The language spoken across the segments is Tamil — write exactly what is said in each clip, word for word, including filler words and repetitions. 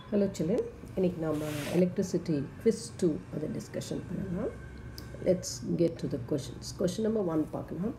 Hello children, இன்னைக்கு நாம electricity quiz two அதை discussion பண்ணலாம். Let's get to the questions. Question number one பார்க்கலாம்.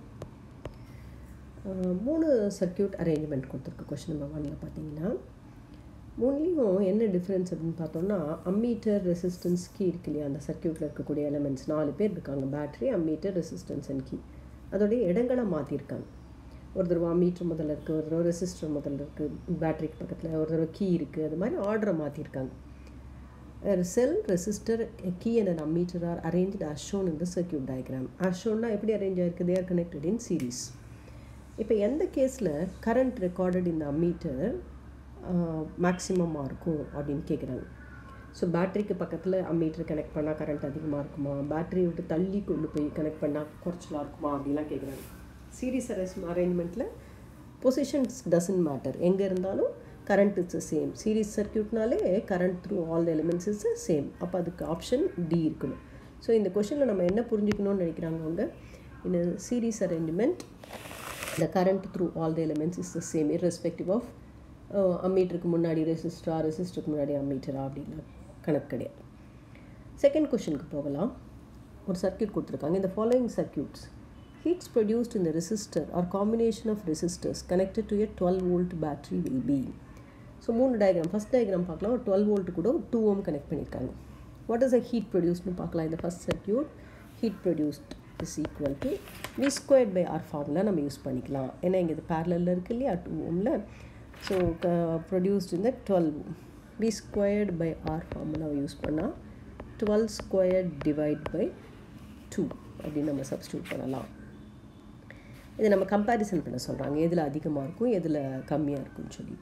மூணு சர்க்யூட் அரேஞ்ச்மெண்ட் கொடுத்துருக்கு question number one ல பார்த்தீங்கன்னா மூணுலேயும் என்ன டிஃப்ரென்ஸ் அப்படின்னு பார்த்தோம்னா அம்மீட்டர் ரெசிஸ்டன்ஸ் கீ இருக்கு இல்லையா, அந்த சர்க்யூட்டில் இருக்கக்கூடிய எலிமெண்ட்ஸ் நாலு பேர் இருக்காங்க, battery ammeter resistance and key. அதோடைய இடங்களை மாற்றிருக்காங்க. ஒரு தடவை அம்மீட்டர் முதல்ல இருக்குது, ஒரு தடவை ரெசிஸ்டர் முதல்ல இருக்குது, பேட்டரிக்கு பக்கத்தில் ஒரு தடவை கீ இருக்குது, அது மாதிரி ஆர்டரை மாற்றிருக்காங்க. Cell resistor key and an ammeter are arranged as shown in the circuit diagram. as shownனா எப்படி அரேஞ்ச் ஆகிருக்கு? they are connected in series. இப்போ எந்த கேஸில் கரண்ட் ரெக்கார்டட் இந்த அம்மீட்டர் மேக்ஸிமமாக இருக்கும் அப்படின்னு கேட்குறாங்க. ஸோ பேட்டரிக்கு பக்கத்தில் அம்மீட்டர் கனெக்ட் பண்ணால் கரண்ட் அதிகமாக இருக்குமா, பேட்டரியை விட்டு தள்ளி கொண்டு போய் கனெக்ட் பண்ணால் குறைச்சலாக இருக்குமா அப்படிலாம் கேட்குறாங்க. சீரீஸ் அரேஞ்ச்மெண்ட்டில் பொசிஷன்ஸ் டசன்ட் மேட்டர், எங்கே இருந்தாலும் கரண்ட் இட்ஸ் சேம். சீரீஸ் சர்க்யூட்னாலே current through all elements is same. அப்போ அதுக்கு ஆப்ஷன் டி இருக்கணும். ஸோ இந்த கொஷனில் நம்ம என்ன புரிஞ்சுக்கணும்னு நினைக்கிறாங்க அவங்க, இந்த series arrangement the current through all the elements is the same irrespective of அம்மீட்டருக்கு முன்னாடி ரெசிஸ்டரா ரெசிஸ்டருக்கு முன்னாடி அம்மீட்டரா அப்படின்னா கணக்கு கிடையாது. செகண்ட் கொஷனுக்கு போகலாம். ஒரு சர்க்யூட் கொடுத்துருக்காங்க. இந்த following circuits heats produced in the resistor or combination of resistors connected to a twelve volt battery will be. So மூணு டயக்ராம். ஃபஸ்ட் டயக்ராம் பார்க்கலாம். ஒரு டுவெல் வோல்ட் கூட ஒரு டூ ஓம் கனெக்ட் பண்ணியிருக்காங்க. வாட் இஸ் அ ஹீட் ப்ரொடியூஸ்னு பார்க்கலாம். இந்த first circuit heat produced is equal to V squared by R formula நம்ம யூஸ் பண்ணிக்கலாம். ஏன்னா இங்கே இது பேரலில் இருக்குது இல்லையா டூ ஓமில். ஸோ ப்ரொடியூஸ்ட் இந்த twelve V squared by R ஃபார்முலாவை யூஸ் பண்ணால் twelve squared divided by two அப்படின்னு நம்ம சப்ஸ்டியூட் பண்ணலாம். இதை நம்ம கம்பேரிசன் பண்ண சொல்கிறாங்க, எதில் அதிகமாக இருக்கும் எதில் கம்மியாக இருக்கும்னு சொல்லிட்டு.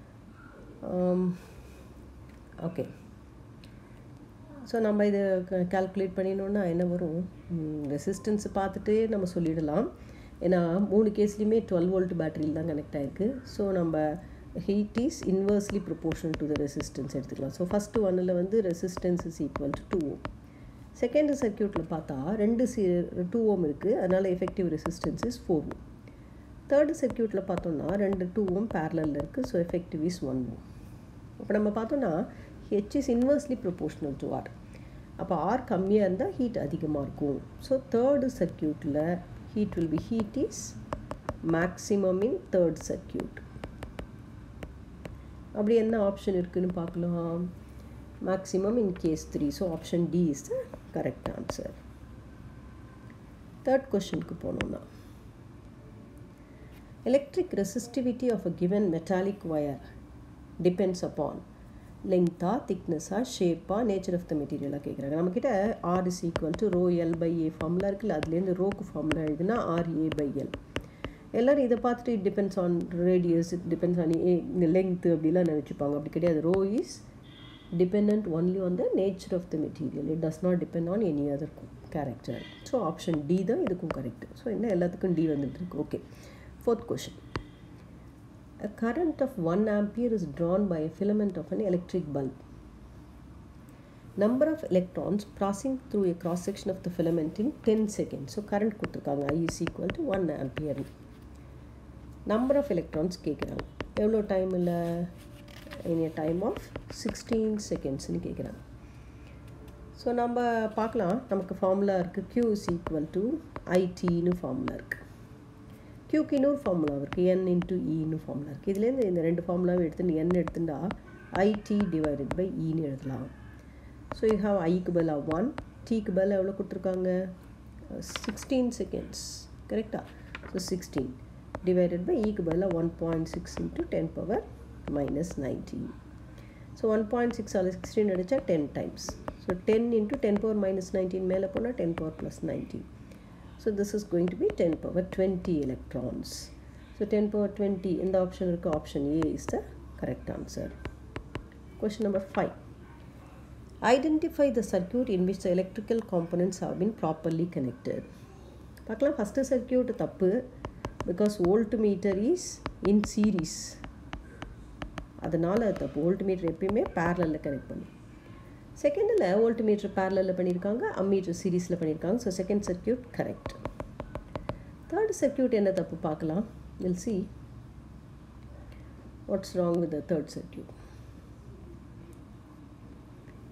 ஓகே, ஸோ நம்ம இதை கால்குலேட் பண்ணினோன்னா என்ன வரும், ரெசிஸ்டன்ஸை பார்த்துட்டு நம்ம சொல்லிடலாம். ஏன்னா மூணு கேஸ்லேயுமே டுவெல் வோல்ட் பேட்டரியில் தான் கனெக்ட் ஆகிருக்கு. ஸோ நம்ம heat is inversely proportional to the resistance எடுத்துக்கலாம். ஸோ ஃபஸ்ட்டு ஒன்னில் வந்து resistance is equal to two ohm. Second சர்க்யூட்டில் பார்த்தா ரெண்டு சி டூ ஓம் இருக்குது, அதனால் effective resistance is four ohm. Third சர்க்யூட்டில் பார்த்தோம்னா ரெண்டு டூ ஓம் பேரலில் இருக்குது, so effective is one ohm. இப்போ நம்ம பார்த்தோன்னா H is inversely proportional to R. அப்போ ஆர் கம்மியாக இருந்தால் ஹீட் அதிகமாக இருக்கும். ஸோ தேர்டு சர்க்யூட்டில் heat will be heat is maximum in third circuit. அப்படி என்ன ஆப்ஷன் இருக்குதுன்னு பார்க்கலாம். Maximum in case three. So option D is the correct answer. Third கொஸ்டினுக்கு போனோம்னா electric resistivity of a given metallic wire depends upon லெங்க்த்தா, திக்னஸா, ஷேப்பா, நேச்சர் ஆஃப் த மெட்டீரியலாக கேட்குறாங்க. நம்மக்கிட்ட R is equal to rho L by A formula இருக்குல்ல, அதுலேருந்து ரோக்கு ஃபார்முலா எழுதுனா ஆர் ஏ பை எல். எல்லோரும் இதை பார்த்துட்டு it depends on radius, it depends on a length அப்படிலாம் நினச்சிப்பாங்க. அப்படி கிடையாது. Rho is dependent only on the nature of the material. It does not depend on any other character. So option D தான் இதுக்கும் correct. So என்ன எல்லாத்துக்கும் D வந்துட்டு இருக்கு. Okay. Fourth question. A current of one ampere is drawn by a filament of an electric bulb. Number of electrons passing through a cross section of the filament in ten seconds. So current கொடுத்துருக்காங்க. I is equal to one ampere. Number of electrons கேட்குறாங்க. எவ்வளோ டைம் இல்லை, in a time of sixteen seconds னு கேட்குறாங்க. ஸோ நம்ம பார்க்கலாம். நமக்கு ஃபார்முலா இருக்குது. Q is equal to I T னு ஃபார்முலா இருக்குது. Qக்கு இன்னொரு ஃபார்முலா இருக்குது, N into Eன்னு ஃபார்முலா இருக்குது. இதுலேருந்து இந்த ரெண்டு ஃபார்முலாவும் எடுத்துட்டு N எடுத்துட்டா I T டிவைடட் பை Eன்னு எழுதலாம். ஸோ யூ ஹாவ் ஐக்கு பதிலாக ஒன், Tக்கு பதிலாக எவ்வளோ கொடுத்துருக்காங்க, சிக்ஸ்டீன் செகண்ட்ஸ் கரெக்டாக. ஸோ சிக்ஸ்டீன் டிவைடட் பை ஈக்கு பதிலாக one point six into ten power minus nineteen. So one point six ஆல் sixteen அடிச்சா ten times. So ten into ten power minus nineteen மேலே போனால் ten power plus nineteen. So this is going to be ten power twenty electrons. So ten power twenty இந்த ஆப்ஷன் இருக்குது. Option A is the correct answer. Question number five. Identify the circuit in which the electrical components have been properly connected. பார்க்கலாம். ஃபஸ்ட்டு சர்க்யூட் தப்பு, because voltmeter is in series. அதனால் தப்பு. வோல்ட்மீட்டர் எப்பயுமே பேரலில் கனெக்ட் பண்ணி. செகண்டில் வோல்ட்மீட்டர் பேரலில் பண்ணியிருக்காங்க, அம்மீட்டர் சீரீஸில் பண்ணியிருக்காங்க. So second circuit correct. Third circuit என்ன தப்பு பார்க்கலாம். Will see what's wrong with the third circuit.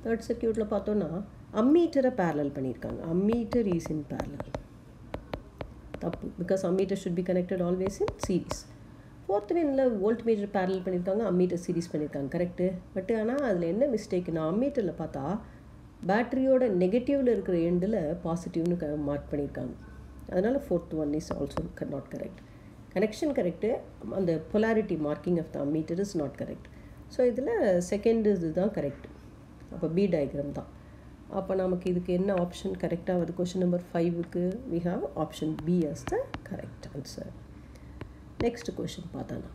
Third சர்க்கியூட்டில் பார்த்தோன்னா அம்மீட்டரை பேரலல் பண்ணியிருக்காங்க. Ammeter is in parallel. தப்பு, because ammeter should be connected always in series. Fourth வேனில் வோல்ட் மீட்டர் பேரலல் பண்ணியிருக்காங்க, அம்மீட்டர் சீரீஸ் பண்ணியிருக்காங்க, கரெக்டு. பட் ஆனால் அதில் என்ன மிஸ்டேக்னா அம்மீட்டரில் பார்த்தா பேட்டரியோட நெகட்டிவில் இருக்கிற எண்டில் பாசிட்டிவ்னு க மார்க் பண்ணியிருக்காங்க. அதனால் fourth one is also not correct. Connection correct, அந்த polarity marking of the ammeter is not correct. So இதில் செகண்ட் இது தான் கரெக்ட். அப்போ பி டயக்ராம் தான். அப்போ நமக்கு இதுக்கு என்ன ஆப்ஷன் கரெக்டாக வருது? கொஷின் நம்பர் ஃபைவுக்கு we have option B as the correct answer. Next question பார்த்தோன்னா,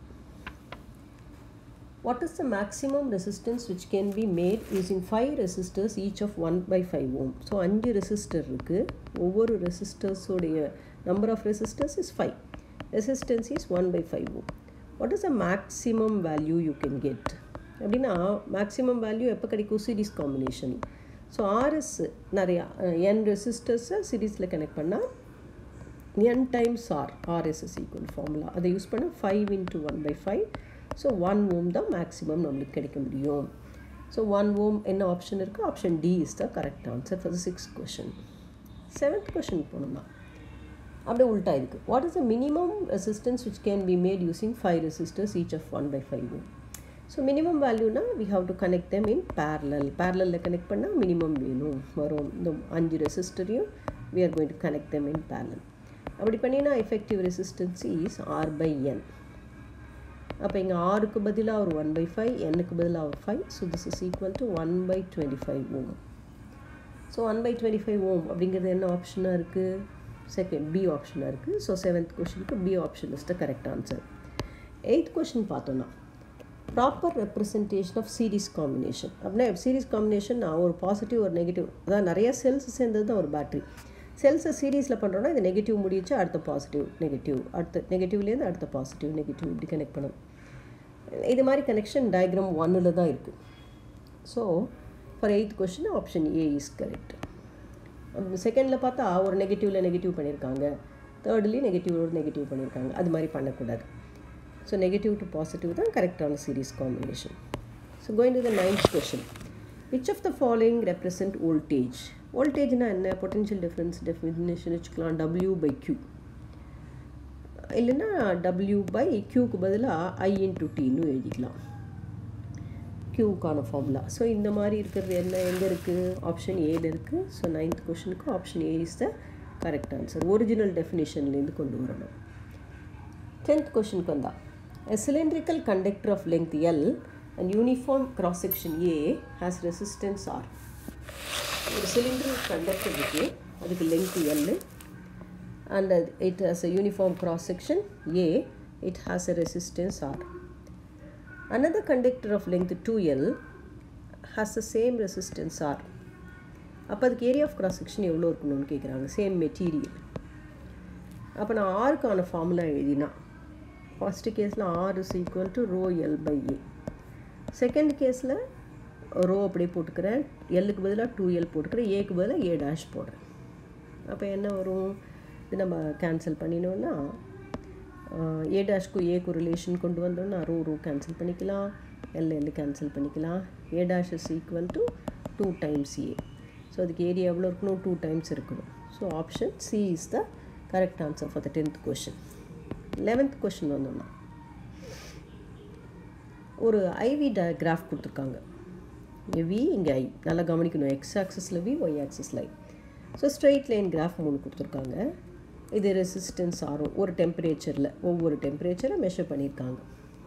what is the maximum resistance which can be made using five resistors each of one by five ohm? So அஞ்சு ரெசிஸ்டர் இருக்குது. ஒவ்வொரு ரெசிஸ்டர்ஸோடைய number of resistors is five. Resistance is one by five ohm. What is the maximum value you can get அப்படின்னா, மேக்ஸிமம் வேல்யூ எப்போ கிடைக்கும்? Series combination. ஸோ ஆர்எஸ் நிறையா என் ரெசிஸ்டர்ஸை சீரீஸில் கனெக்ட் பண்ணால் N times R, RS is equal formula. அதை யூஸ் பண்ணால் five into one by five. So one ohm தான் மேக்ஸிமம் நம்மளுக்கு கிடைக்க முடியும். ஸோ ஒன் ஓம் என்ன ஆப்ஷன் இருக்குது? Option D is the correct answer for the sixth question. Seventh question போனோம்னா அப்படியே உல்ட்டா இருக்குது. What is the minimum resistance which can be made using five resistors each of one by five ohm? So minimum வேல்யூனா we have to connect them in parallel. பேரலில் கனெக்ட் பண்ணால் மினிமம் வேணும் வரும். இந்த அஞ்சு ரெசிஸ்டரையும் we are going to connect them in parallel. அப்படி பண்ணினா effective resistance is R by N. அப்போ இங்கே ஆறுக்கு பதிலாக ஒரு ஒன் பை ஃபைவ், என்னுக்கு பதிலாக ஒரு five. So this is equal to one by twenty five ohm. So one by twenty five ohm அப்படிங்கிறது என்ன ஆப்ஷனாக இருக்குது? செகண்ட் பி ஆப்ஷனாக இருக்குது. ஸோ செவன்த் கொஷனுக்கு B option is the correct answer. Eighth question பார்த்தோன்னா, proper representation of series combination. அப்படின்னா சீரீஸ் காம்பினேஷன் ஒரு பாசிட்டிவ் ஒரு நெகட்டிவ், அதான் நிறையா செல்ஸ் சேர்ந்தது தான் ஒரு பேட்ரி. செல்ஸை சீரீஸில் பண்ணுறோன்னா இது நெகட்டிவ் முடிச்சு அடுத்த பாசிட்டிவ் நெகட்டிவ், அடுத்த நெகட்டிவ்லேருந்து அடுத்த பாசிட்டிவ் நெகட்டிவ் இப்படி கனெக்ட் பண்ணணும். இது மாதிரி கனெக்ஷன் டயக்ராம் ஒன்னில் தான் இருக்குது. So for eighth question option A is correct. செகண்டில் பார்த்தா ஒரு நெகட்டிவில் நெகட்டிவ் பண்ணியிருக்காங்க, தேர்ட்லேயும் நெகட்டிவ் ஒரு நெகட்டிவ் பண்ணியிருக்காங்க. அது மாதிரி பண்ணக்கூடாது. ஸோ நெகட்டிவ் டு பாசிட்டிவ் தான் கரெக்டான series combination. So going to the ninth question, which of the following represent voltage? வோல்டேஜ்னா என்ன? பொட்டென்ஷியல் டிஃப்ரென்ஸ் டெஃபினிஷன் வச்சுக்கலாம் டபிள்யூ பை கியூ, இல்லைன்னா டபிள்யூ பை கியூக்கு பதிலாக ஐ இன்ட்டு டின்னு எழுதிக்கலாம், கியூக்கான ஃபார்முலா. ஸோ இந்த மாதிரி இருக்கிறது என்ன எங்கே இருக்குது? ஆப்ஷன் ஏல இருக்குது. ஸோ நைன்த் கொஷனுக்கு option A is the correct answer. Original டெஃபினிஷன்லேருந்து கொண்டு வரணும். டென்த் கொஷனுக்கு வந்தால், a cylindrical conductor of length L and uniform cross section A has resistance R. ஒரு cylindrical conductor இருக்கு, அதுக்கு length L and it has a uniform cross section A, it has a resistance R. Another conductor of length two L has the same resistance R. அப்போ அதுக்கு ஏரியா ஆஃப் கிராஸ் செக்ஷன் எவ்வளோ இருக்கணும்னு கேட்குறாங்க. Same material. அப்போ நான் ஆருக்கான ஃபார்முலா எழுதினா, ஃபஸ்ட்டு கேஸில் R is equal to rho L by A. Second கேஸில் ரோ அப்படியே போட்டுக்கிறேன், எல்லுக்கு பதிலாக டூ எல் போட்டுக்கிறேன், ஏக்கு பதிலாக ஏ டேஷ் போடுறேன். அப்போ என்ன வரும்? இது நம்ம கேன்சல் பண்ணினோன்னா ஏ டேஷ்க்கும் ஏக்கு ரிலேஷன் கொண்டு வந்தோன்னா ரோ ரோ கேன்சல் பண்ணிக்கலாம், எல் எல் கேன்சல் பண்ணிக்கலாம். A dash is equal to two times A. So அதுக்கு ஏரியா எவ்வளோ இருக்கணும்? டூ டைம்ஸ் இருக்கணும். So option C is the correct answer for the tenth question. Eleventh question வந்தோம்னா, ஒரு ஐவி ட கிராஃப் கொடுத்துருக்காங்க. இங்கே வி, இங்கே ஐ. நல்லா கவனிக்கணும். எக்ஸ் ஆக்சஸில் வி, ஒய் ஆக்சஸில் I. So straight line graph மூணு கொடுத்துருக்காங்க. இது ரெசிஸ்டன்ஸ் ஆரும் ஒரு டெம்பரேச்சரில், ஒவ்வொரு டெம்பரேச்சரை மெஷர் பண்ணியிருக்காங்க.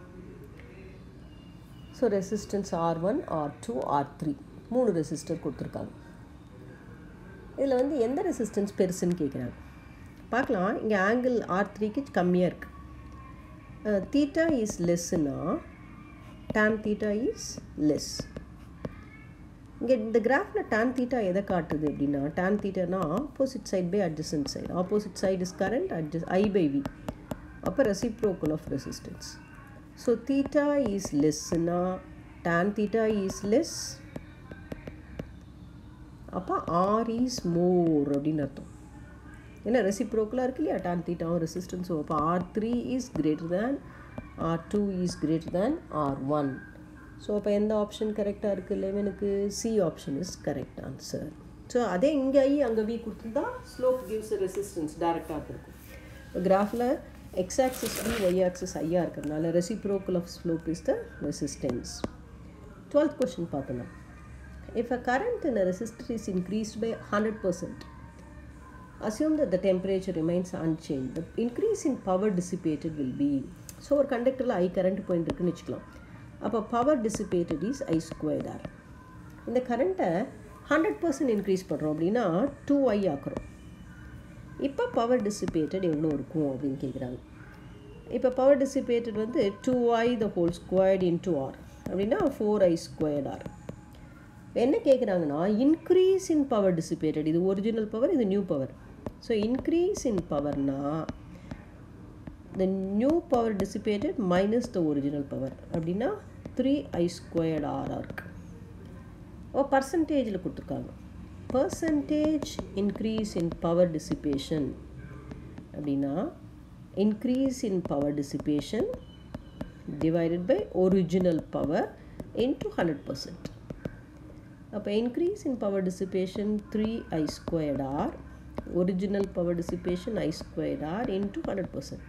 So resistance R one, R two, R three மூணு ரெசிஸ்டர் கொடுத்துருக்காங்க. இதில் வந்து எந்த ரெசிஸ்டன்ஸ் பெருசுன்னு கேட்குறாங்க. பார்க்கலாம். இங்கே ஆங்கிள் ஆர் த்ரீக்கு கம்மியாக இருக்குது. தீட்டா இஸ் லெஸ்ஸுன்னா டேன் தீட்டா இஸ் லெஸ். இங்கே இந்த கிராஃபில் டேன் தீட்டா எதை காட்டுது அப்படின்னா, டேன் தீட்டானா opposite side by adjacent side. Opposite side is current, adjacent I by V. அப்போ reciprocal of resistance. So theta is லெஸ்ஸுன்னா டேன் தீட்டா இஸ் லெஸ், அப்போ ஆர் இஸ் மோர் அப்படின்னு அர்த்தம். ஏன்னா ரெசிப்ரோக்கலாக இருக்கு இல்லையா, டான் தீட்டாவும் ரெசிஸ்டன்ஸும். அப்போ R three is greater than R two is greater than R one. So அப்போ எந்த ஆப்ஷன் கரெக்டாக இருக்குது லெவனுக்கு? C option is correct answer. So அதே இங்கே ஐ அங்கே வி கொடுத்துருந்தா ஸ்லோப் கிவ்ஸ் ரெசிஸ்டன்ஸ் டேரெக்டாக இருக்கும். இப்போ கிராஃபில் X axis V, Y axis ஐயாக இருக்கிறதுனால reciprocal of slope is the resistance. Twelfth question பார்த்தோம்னா, if a current in a resistor is increased by one hundred percent, assume that the temperature remains unchanged, the increase in power dissipated will be, so ஒரு கண்டக்டரில் ஐ கரண்ட் பாயிண்ட் இருக்குன்னு வச்சுக்கலாம். அப்போ power dissipated is I squared R. இந்த கரண்ட்டை ஹண்ட்ரட் பர்சன்ட் இன்க்ரீஸ் பண்ணுறோம் அப்படின்னா டூ ஐ ஆக்குறோம். இப்போ பவர் டிசிபேட்டட் எவ்வளோ இருக்கும் அப்படின்னு கேட்குறாங்க. இப்போ பவர் டிசிபேட்டட் வந்து two I the whole squared into R அப்படின்னா ஃபோர் ஐ ஸ்கொயர்ட் ஆர். என்ன கேட்குறாங்கன்னா இன்க்ரீஸ் இன் பவர் டிசிபேட்டட், இது ஒரிஜினல் பவர், இது new power. So increase in பவர்னா the new power dissipated minus the original power அப்படின்னா த்ரீ ஐ ஸ்கொயர்ட் ஆர் இருக்கு. ஓ பர்சன்டேஜில் கொடுத்துருக்காங்க. Percentage increase in power dissipation அப்படின்னா increase in power dissipation divided by original power into hundred percent. அப்போ increase in power dissipation three I squared R, original power dissipation I squared R into hundred percent.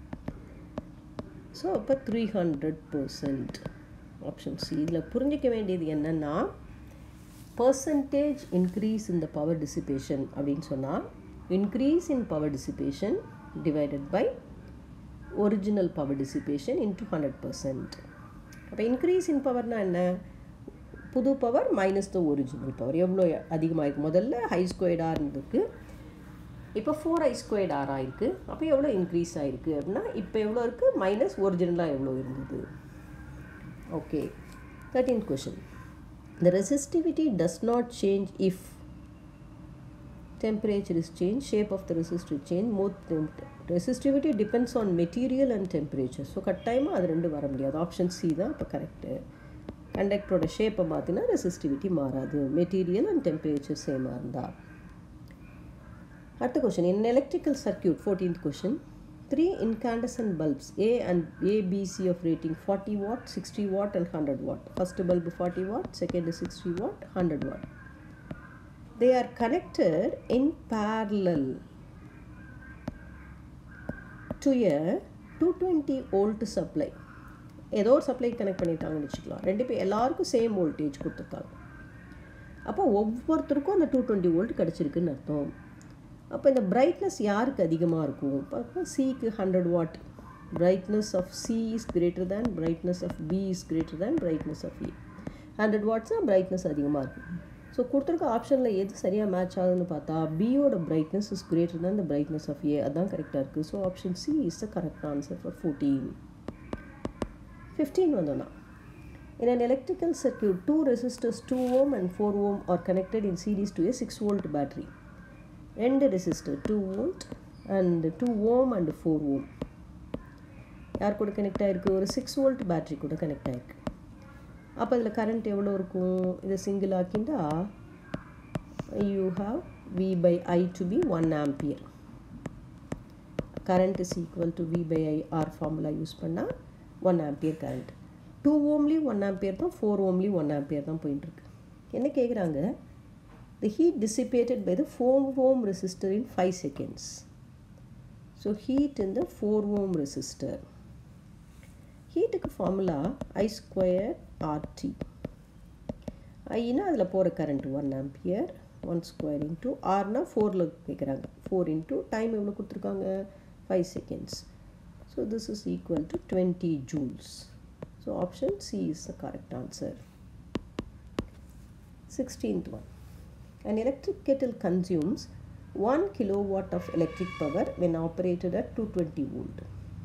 So அப்போ three hundred percent option C. இதில் புரிஞ்சிக்க வேண்டியது என்னென்னா percentage increase in the power dissipation அப்படின்னு சொன்னால் increase in power dissipation divided by original power dissipation into hundred percent. அப்போ இன்க்ரீஸ் இன் பவர்னால் என்ன? புது power minus the original power எவ்வளோ அதிகமாக இருக்குது. முதல்ல ஹை ஸ்கொயர்ட் ஆர் இருந்திருக்கு, இப்போ ஃபோர் ஐ ஸ்கொயர்ட் ஆர் ஆயிருக்கு. அப்போ எவ்வளோ இன்க்ரீஸ் ஆகிருக்கு அப்படின்னா இப்போ எவ்வளோ இருக்குது மைனஸ் ஒரிஜினலாக எவ்வளோ இருந்தது. Okay, thirteenth question. The resistivity does not change if temperature is changed, shape of the resistor change. Both resistivity depends on material and temperature. So கட்டாயமாக அது ரெண்டு வர முடியாது. ஆப்ஷன் சி தான் இப்போ கரெக்டு. கண்டக்டரோட ஷேப்பை பார்த்தீங்கன்னா ரெசிஸ்டிவிட்டி மாறாது, மெட்டீரியல் அண்ட் டெம்பரேச்சர் சேமாக இருந்தால். அடுத்த question. In electrical circuit, fourteenth question, three incandescent bulbs A and A, B, C of rating forty watt, sixty watt and one hundred watt. First bulb forty watt, second is sixty watt, one hundred watt. They are connected in parallel to a two hundred twenty volt supply. ஏதோ ஒரு சப்ளை கனெக்ட் பண்ணிட்டாங்கன்னு வச்சுக்கலாம். ரெண்டு பேர் எல்லாருக்கும் சேம் வோல்டேஜ் கொடுத்துருக்காங்க. அப்போ ஒவ்வொருத்தருக்கும் அந்த டூ டுவெண்ட்டி வோல்ட் கிடச்சிருக்குன்னு அர்த்தம். அப்போ இந்த பிரைட்னஸ் யாருக்கு அதிகமாக இருக்கும்? அப்போ சிக்கு hundred watt. Brightness of C is greater than brightness of B is greater than brightness of A. Hundred வாட்ஸ்னால் பிரைட்னஸ் அதிகமாக இருக்கும். ஸோ கொடுத்துருக்க ஆப்ஷனில் எது சரியாக மேட்ச் ஆகுதுன்னு பார்த்தா பியோட brightness is greater than the brightness of A. அதுதான் கரெக்டாக இருக்குது. So option C is the correct answer for fourteen. Fifteen வந்தோன்னா, in an electrical circuit, two resistors two ohm and four ohm are connected in series to a six volt battery. ரெண்டு resistor two volt and two ohm and four ohm யார் கூட கனெக்ட் ஆகிருக்கு? ஒரு சிக்ஸ் வோல்ட் பேட்ரி கூட கனெக்ட் ஆகிருக்கு. அப்போ அதில் கரண்ட் எவ்வளோ இருக்கும்? இதை சிங்கிள் ஆக்கிண்டா you have V by I to be one ampere. Current is equal to V by I R formula use பண்ணால் ஒன் ஆம்பியர் கரண்ட். டூ ஓம்லேயும் ஒன் ஆம்பியர் தான், ஃபோர் ஓம்லேயும் ஒன் ஆம்பியர் தான் போயிட்டுருக்கு. என்ன கேட்குறாங்க? The heat dissipated by the four ohm resistor in five seconds. So heat in the four ohm resistor. Heat க்கு formula I square R T. I னா அதில் போகிற current one ampere, one square into ஆர்னா ஃபோரில் கேட்குறாங்க. ஃபோர் இன்ட்டு டைம் எவ்வளோ கொடுத்துருக்காங்க? Five seconds. So this is equal to twenty joules. So option C is the correct answer. sixteenth one. An electric kettle consumes one kilowatt of electric power when operated at two hundred twenty volt.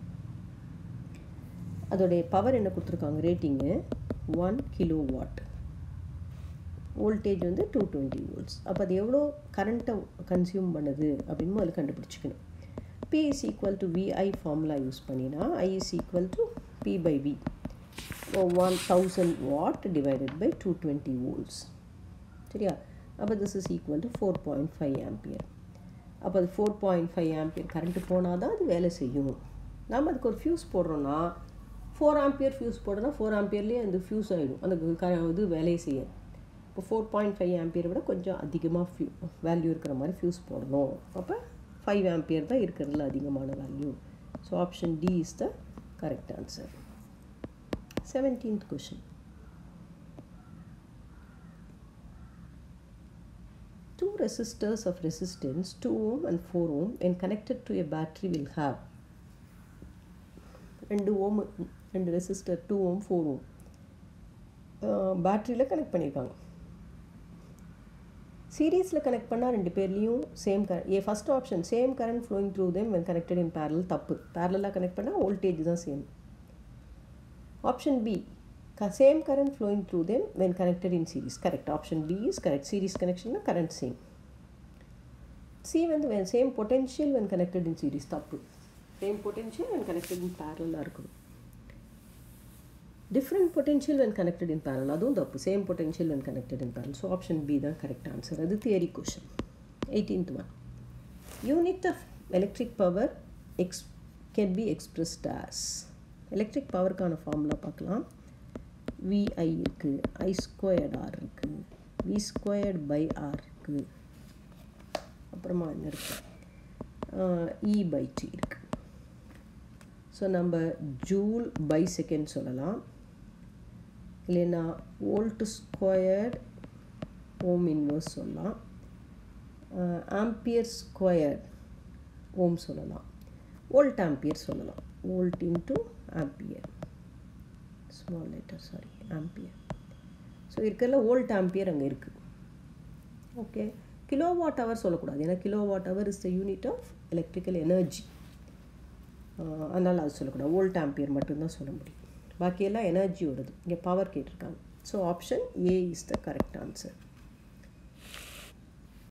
அதோடைய பவர் என்ன கொடுத்துருக்காங்க? ரேட்டிங்கு ஒன் கிலோவாட், வோல்டேஜ் வந்து டூ டுவெண்ட்டி வோல்ட்ஸ். அப்போ அது எவ்வளோ கரண்ட்டை கன்சியூம் பண்ணுது அப்படின்னு முதல்ல கண்டுபிடிச்சிக்கணும். P is equal to V I formula use பண்ணினா I is equal to P by V. one thousand watt divided by two hundred twenty volts. சரியா? அப்போ this is equal to four point five ampere. அப்போ அது four point five ampere current போனால் தான் அது வேலை செய்யும். நாம் அதுக்கு ஒரு ஃபியூஸ் போடுறோன்னா ஃபோர் ஆம்பியர் ஃபியூஸ் போடனா ஃபோர் ஆம்பியர்லேயே அந்த ஃபியூஸ் ஆகிடும், அந்த க இது வேலையை செய்ய. இப்போ ஃபோர் பாயிண்ட் ஃபைவ் ஆம்பியரை விட கொஞ்சம் அதிகமாக ஃபியூ வேல்யூ இருக்கிற மாதிரி ஃபியூஸ் போடணும். அப்போ ஃபைவ் ஆம்பியர் தான் இருக்கிறதுல அதிகமான value. So option D is the correct answer. seventeenth question. Two resistors of resistance two ohm and four ohm when connected to a battery will have ரெண்டு ஓம் ரெண்டு resistor two ohm four ohm பேட்டரியில் கனெக்ட் பண்ணியிருக்காங்க. சீரீஸில் கனெக்ட் பண்ணால் ரெண்டு பேர்லேயும் same current. A first option same current flowing through them when connected in parallel தப்பு. பேரலாக கனெக்ட் பண்ணால் வோல்டேஜ் தான் சேம். Option B same current flowing through them when connected in series. Correct. Option B is correct. Series கனெக்ஷன்னா கரண்ட் சேம். சி வந்து same potential when connected in series தப்பு. Same potential when connected in parallel இருக்கணும். Different potential when connected in parallel அதுவும் தப்பு. Same potential when connected in parallel. So option B தான் கரெக்ட் ஆன்சர். அது theory question. Eighteenth one. Unit of electric power X can be expressed as. Electric பவருக்கான ஃபார்முலா பார்க்கலாம். விஐ இருக்குது, ஐ ஸ்கொயர்ட் ஆர் இருக்குது, வி ஸ்கொயர்ட் பை ஆர் இருக்குது, அப்புறமா என்ன இருக்குது, இ பை டி இருக்குது. ஸோ நம்ம ஜூல் பை செகண்ட் சொல்லலாம், இல்லைன்னா வோல்ட் ஸ்கொயர்ட் ஓம் இன்வர்ஸ் சொல்லலாம், ஆம்பியர் ஸ்கொயர்ட் ஓம் சொல்லலாம், வோல்ட் ஆம்பியர் சொல்லலாம். Volt into ampere, small letter sorry ampere. So இருக்கிறதுல வோல்ட் ஆம்பியர் அங்கே இருக்குது. ஓகே, கிலோ வாட் ஹவர் சொல்லக்கூடாது, ஏன்னா kilo watt hour is the unit of electrical energy. அதனால் அது சொல்லக்கூடாது, வோல்ட் ஆம்பியர் மட்டும்தான் சொல்ல முடியும். பாக்கியெல்லாம் எனர்ஜியோடது. இங்கே பவர் கேட்டிருக்காங்க. So option A is the correct answer.